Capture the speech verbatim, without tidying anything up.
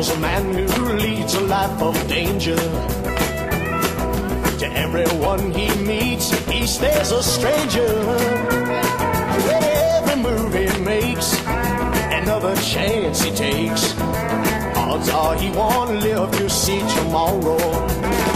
Sto's a man who leads a life of danger. To everyone he meets, he stays a stranger. Every move he makes, another chance he takes, odds are he won't live to see tomorrow.